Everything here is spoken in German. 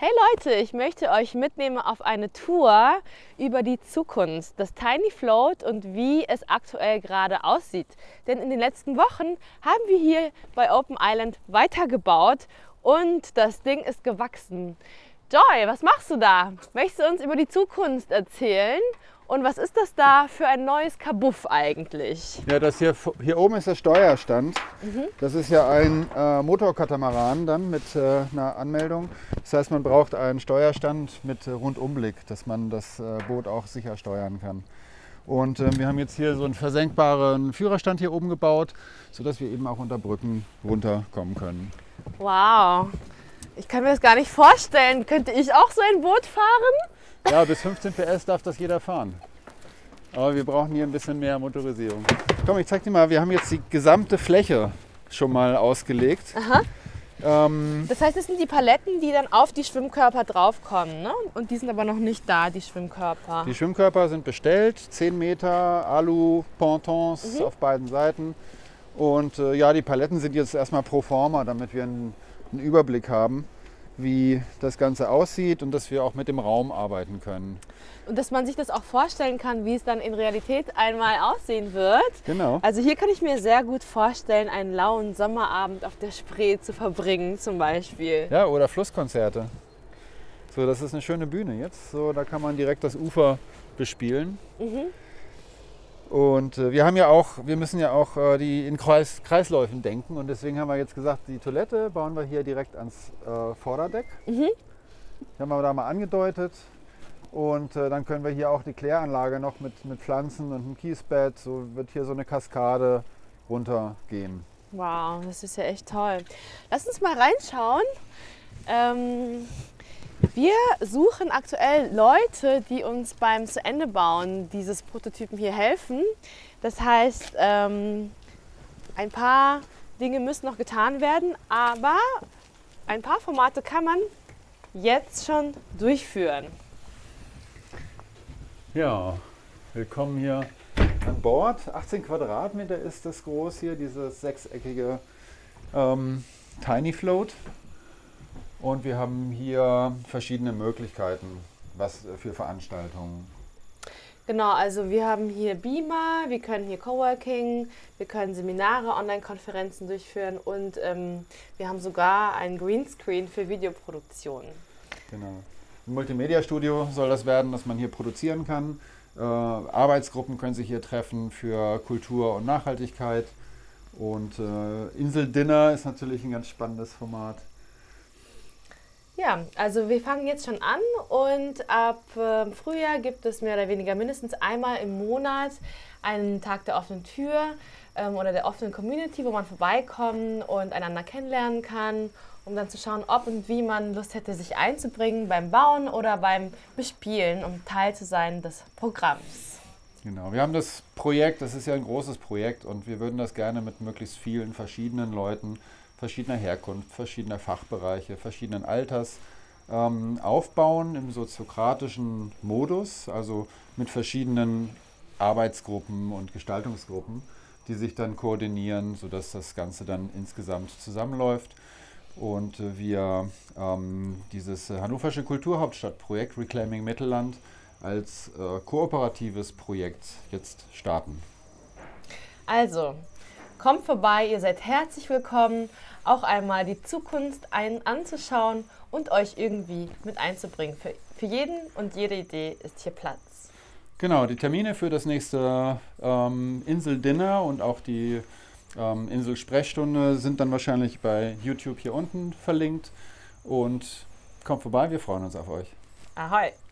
Hey Leute, ich möchte euch mitnehmen auf eine Tour über die Zukunft, das Tiny Float und wie es aktuell gerade aussieht. Denn in den letzten Wochen haben wir hier bei Open Island weitergebaut und das Ding ist gewachsen. Joy, was machst du da? Möchtest du uns über die Zukunft erzählen? Und was ist das da für ein neues Kabuff eigentlich? Ja, das hier oben ist der Steuerstand. Das ist ja ein Motorkatamaran dann mit einer Anmeldung. Das heißt, man braucht einen Steuerstand mit Rundumblick, dass man das Boot auch sicher steuern kann. Und wir haben jetzt hier so einen versenkbaren Führerstand hier oben gebaut, sodass wir eben auch unter Brücken runterkommen können. Wow, ich kann mir das gar nicht vorstellen. Könnte ich auch so ein Boot fahren? Ja, bis 15 PS darf das jeder fahren. Aber wir brauchen hier ein bisschen mehr Motorisierung. Komm, ich zeig dir mal, wir haben jetzt die gesamte Fläche schon mal ausgelegt. Aha. Das heißt, das sind die Paletten, die dann auf die Schwimmkörper draufkommen, ne? Und die sind aber noch nicht da, die Schwimmkörper. Die Schwimmkörper sind bestellt, 10 Meter Alu-Pontons auf beiden Seiten. Und ja, die Paletten sind jetzt erstmal pro forma, damit wir einen Überblick haben, wie das Ganze aussieht und dass wir auch mit dem Raum arbeiten können. Und dass man sich das auch vorstellen kann, wie es dann in Realität einmal aussehen wird. Genau. Also hier kann ich mir sehr gut vorstellen, einen lauen Sommerabend auf der Spree zu verbringen zum Beispiel. Ja, oder Flusskonzerte. So, das ist eine schöne Bühne jetzt. So, da kann man direkt das Ufer bespielen. Und wir müssen ja auch die in Kreisläufen denken und deswegen haben wir jetzt gesagt, die Toilette bauen wir hier direkt ans Vorderdeck. Die haben wir da mal angedeutet und dann können wir hier auch die Kläranlage noch mit Pflanzen und einem Kiesbett, so wird hier so eine Kaskade runtergehen. Wow, das ist ja echt toll. Lass uns mal reinschauen. Wir suchen aktuell Leute, die uns beim zu Ende bauen dieses Prototypen hier helfen. Das heißt, ein paar Dinge müssen noch getan werden, aber ein paar Formate kann man jetzt schon durchführen. Ja, willkommen hier an Bord. 18 Quadratmeter ist das groß hier, dieses sechseckige Tiny Float. Und wir haben hier verschiedene Möglichkeiten, was für Veranstaltungen. Genau, also wir haben hier Beamer, wir können hier Coworking, wir können Seminare, Online-Konferenzen durchführen und wir haben sogar ein Greenscreen für Videoproduktion. Genau. Ein Multimedia-Studio soll das werden, dass man hier produzieren kann. Arbeitsgruppen können sich hier treffen für Kultur und Nachhaltigkeit. Und Inseldinner ist natürlich ein ganz spannendes Format. Ja, also wir fangen jetzt schon an und ab Frühjahr gibt es mehr oder weniger mindestens einmal im Monat einen Tag der offenen Tür oder der offenen Community, wo man vorbeikommen und einander kennenlernen kann, um dann zu schauen, ob und wie man Lust hätte, sich einzubringen beim Bauen oder beim Bespielen, um Teil zu sein des Programms. Genau, wir haben das Projekt, das ist ja ein großes Projekt und wir würden das gerne mit möglichst vielen verschiedenen Leuten verschiedener Herkunft, verschiedener Fachbereiche, verschiedenen Alters aufbauen im soziokratischen Modus, also mit verschiedenen Arbeitsgruppen und Gestaltungsgruppen, die sich dann koordinieren, sodass das Ganze dann insgesamt zusammenläuft. Und wir dieses Hannoversche Kulturhauptstadtprojekt Reclaiming Mittelland als kooperatives Projekt jetzt starten. Also, kommt vorbei, ihr seid herzlich willkommen, auch einmal die Zukunft anzuschauen und euch irgendwie mit einzubringen. Für jeden und jede Idee ist hier Platz. Genau, die Termine für das nächste Inseldinner und auch die Insel-Sprechstunde sind dann wahrscheinlich bei YouTube hier unten verlinkt. Und kommt vorbei, wir freuen uns auf euch. Ahoi!